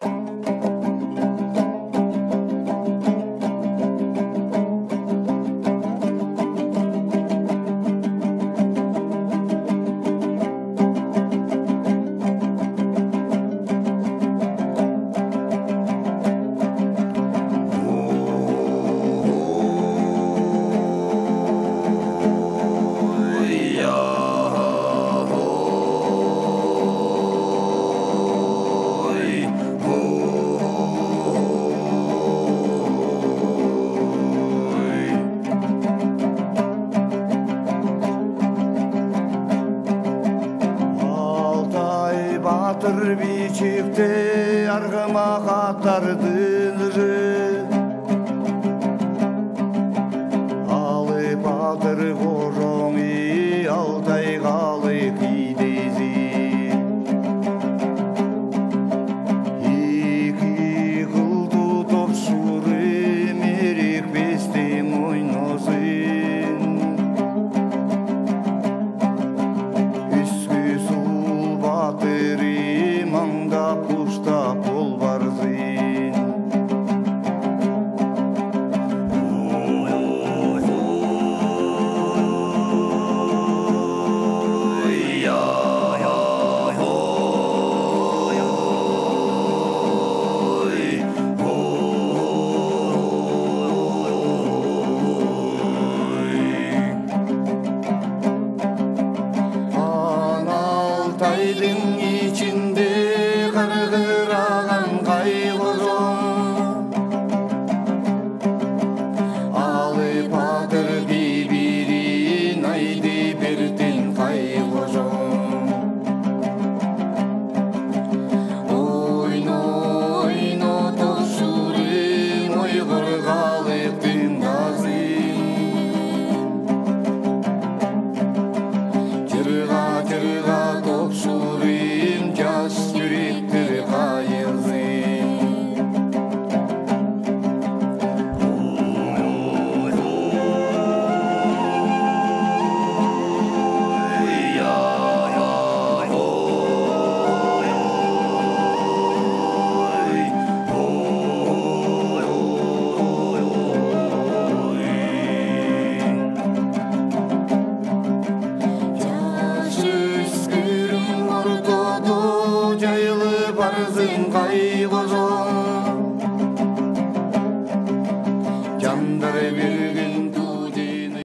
Батыр бичикте аргыма каттардыры Алы батыр кожоңи алтай калы кийдези Эки кылду топшуры мерек бестем ойнозын Үскү сул батыры маңда пуштап бол барзын Алтайдың içinde кыргыраган кайгозоң Алы батыр бибирин айды бертин кайгозоң Ойно ойно тошурим ойгыр калыптын газын Жырга жырга топшурим жаш жүректер кайылзын Жайылып барзын кайгы